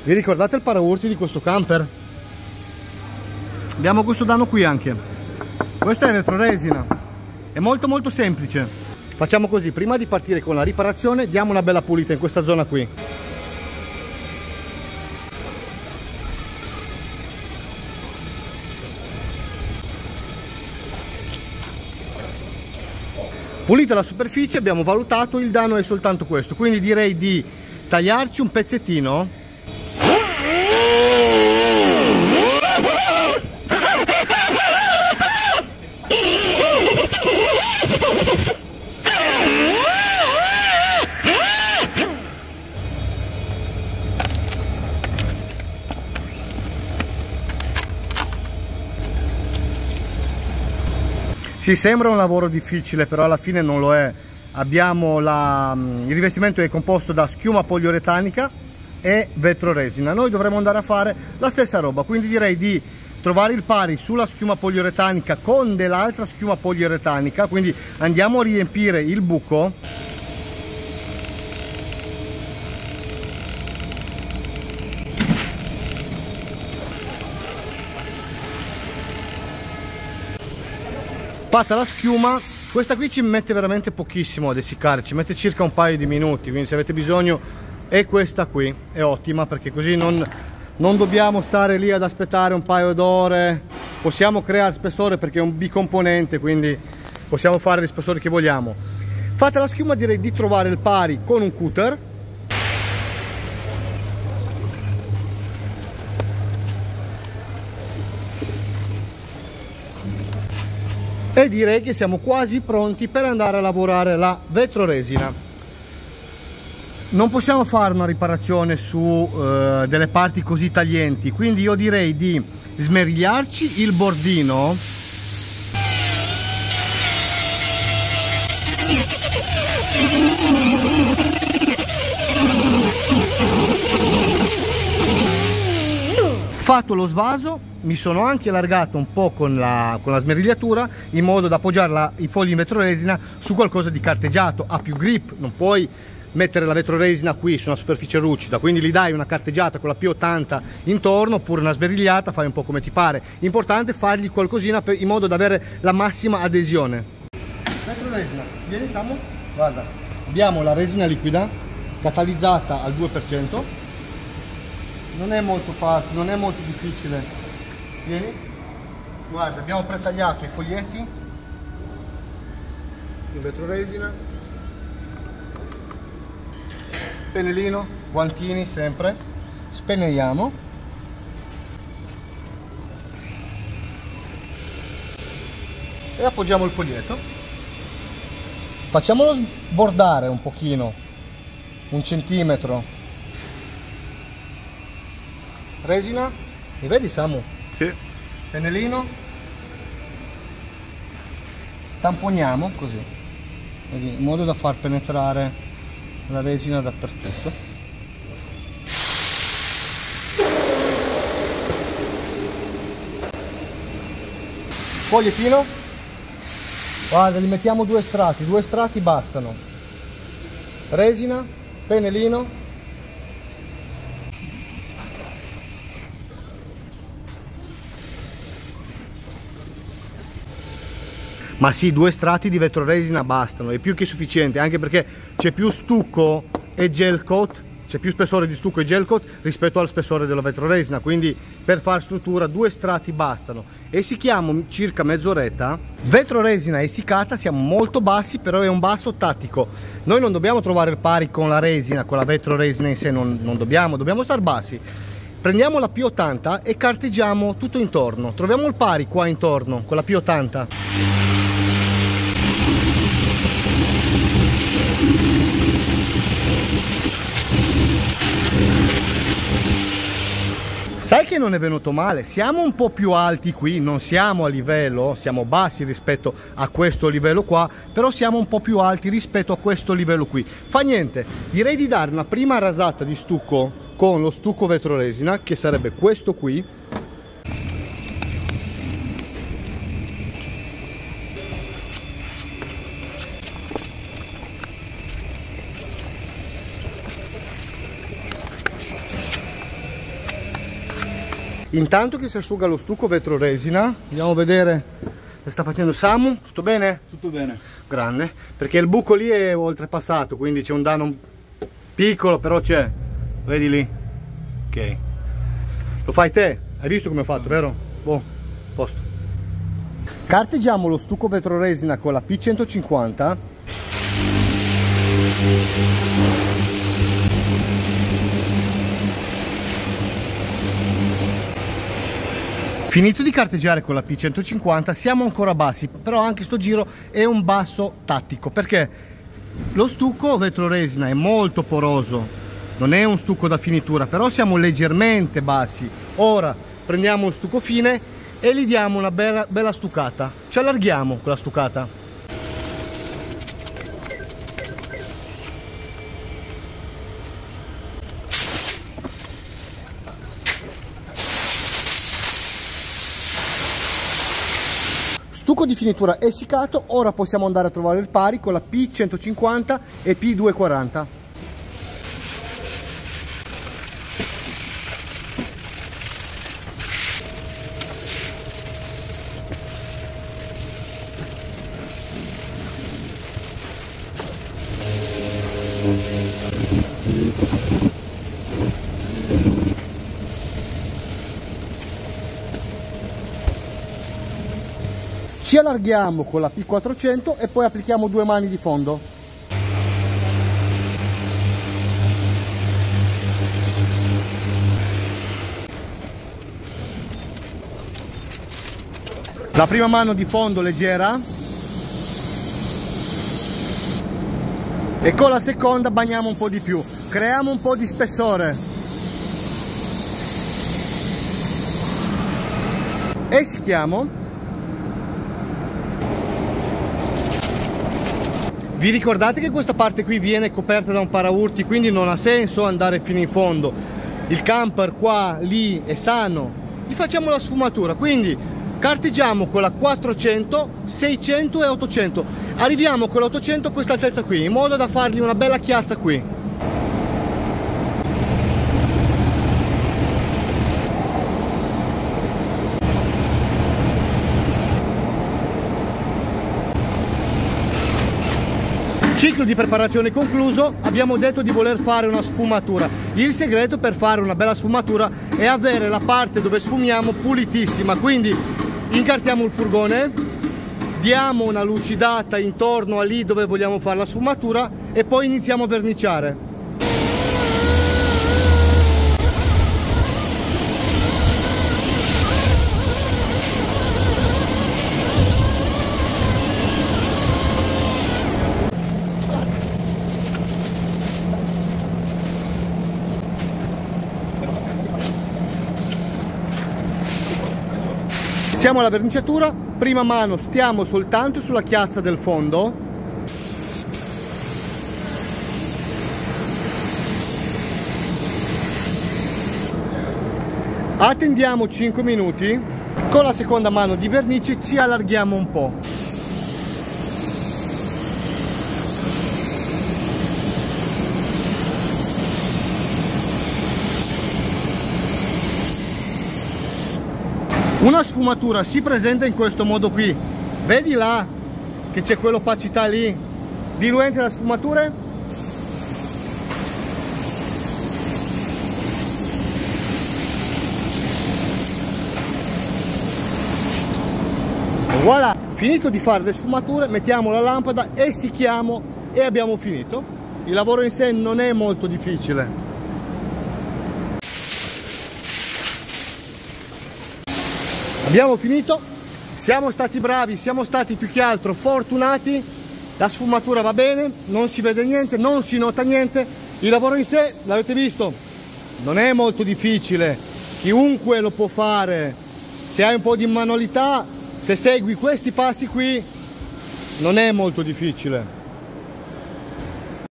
Vi ricordate il paraurti di questo camper? Abbiamo questo danno qui anche. Questo è vetroresina. È molto semplice. Facciamo così, prima di partire con la riparazione diamo una bella pulita in questa zona qui. Pulita la superficie, abbiamo valutato, il danno è soltanto questo, quindi direi di tagliarci un pezzettino. Sì, sembra un lavoro difficile, però alla fine non lo è. Abbiamo il rivestimento è composto da schiuma poliuretanica e vetroresina. Noi dovremmo andare a fare la stessa roba, quindi direi di trovare il pari sulla schiuma poliuretanica con dell'altra schiuma poliuretanica, quindi andiamo a riempire il buco. Fatta la schiuma, questa qui ci mette veramente pochissimo ad essiccare, ci mette circa un paio di minuti, quindi se avete bisogno è questa qui, è ottima perché così non dobbiamo stare lì ad aspettare un paio d'ore, possiamo creare spessore perché è un bicomponente, quindi possiamo fare gli spessori che vogliamo. Fatta la schiuma direi di trovare il pari con un cutter. E direi che siamo quasi pronti per andare a lavorare la vetroresina. Non possiamo fare una riparazione su delle parti così taglienti, quindi io direi di smerigliarci il bordino fatto lo svaso. Mi sono anche allargato un po' con la smerigliatura in modo da appoggiare i fogli in vetroresina su qualcosa di carteggiato, ha più grip, non puoi mettere la vetroresina qui su una superficie ruggida, quindi gli dai una carteggiata con la P80 intorno oppure una smerigliata, fai un po' come ti pare. Importante fargli qualcosina in modo da avere la massima adesione. Vetroresina, vieni Samu, guarda, abbiamo la resina liquida catalizzata al 2%, non è molto facile, non è molto difficile. Vieni, guarda, abbiamo pretagliato i foglietti in vetroresina, pennellino, guantini sempre, spennelliamo e appoggiamo il foglietto, facciamolo sbordare un pochino, 1 centimetro, resina, mi vedi Samu? Sì. Pennellino, tamponiamo così, in modo da far penetrare la resina dappertutto. Fogliettino, guarda, li mettiamo 2 strati bastano, resina, pennellino. Ma sì, 2 strati di vetroresina bastano, è più che sufficiente, anche perché c'è più stucco e gel coat, c'è più spessore di stucco e gel coat rispetto al spessore della vetroresina, quindi per far struttura 2 strati bastano. Essicchiamo circa mezz'oretta. Vetroresina essiccata, siamo molto bassi, però è un basso tattico. Noi non dobbiamo trovare il pari con la resina, con la vetroresina in sé, non dobbiamo star bassi. Prendiamo la P80 e carteggiamo tutto intorno, troviamo il pari qua intorno con la P80. Sai che non è venuto male, siamo un po' più alti qui, non siamo a livello, siamo bassi rispetto a questo livello qua, però siamo un po' più alti rispetto a questo livello qui. Fa niente, direi di dare una prima rasata di stucco con lo stucco vetroresina, che sarebbe questo qui. Intanto che si asciuga lo stucco vetro resina, andiamo a vedere che sta facendo Samu. Tutto bene? Tutto bene. Grande, perché il buco lì è oltrepassato, quindi c'è un danno piccolo, però c'è, vedi lì. Ok, lo fai te, hai visto come ho fatto, vero? Boh, posto. Carteggiamo lo stucco vetro resina con la P150. Finito di carteggiare con la P150, siamo ancora bassi, però anche sto giro è un basso tattico, perché lo stucco vetro resina è molto poroso, non è un stucco da finitura, però siamo leggermente bassi. Ora prendiamo lo stucco fine e gli diamo una bella stuccata, ci allarghiamo con la stuccata. Stucco di finitura essiccato, ora possiamo andare a trovare il pari con la P150 e P240. Ci allarghiamo con la P400 e poi applichiamo 2 mani di fondo. La prima mano di fondo leggera e con la seconda bagniamo un po' di più, creiamo un po' di spessore. Essicchiamo. Vi ricordate che questa parte qui viene coperta da un paraurti, quindi non ha senso andare fino in fondo. Il camper qua, lì è sano, gli facciamo la sfumatura, quindi carteggiamo con la 400, 600 e 800. Arriviamo con l'800 a questa altezza qui, in modo da fargli una bella chiazza qui. Ciclo di preparazione concluso, abbiamo detto di voler fare una sfumatura. Il segreto per fare una bella sfumatura è avere la parte dove sfumiamo pulitissima, quindi incartiamo il furgone, diamo una lucidata intorno a lì dove vogliamo fare la sfumatura e poi iniziamo a verniciare. Siamo alla verniciatura, prima mano stiamo soltanto sulla chiazza del fondo. Attendiamo 5 minuti, con la seconda mano di vernice ci allarghiamo un po'. Una sfumatura si presenta in questo modo qui, vedi là che c'è quell'opacità lì, diluente la sfumatura? E voilà, finito di fare le sfumature, mettiamo la lampada, essicchiamo e abbiamo finito. Il lavoro in sé non è molto difficile. Abbiamo finito, siamo stati bravi, siamo stati più che altro fortunati, la sfumatura va bene, non si vede niente, non si nota niente, il lavoro in sé, l'avete visto, non è molto difficile, chiunque lo può fare, se hai un po' di manualità, se segui questi passi qui, non è molto difficile.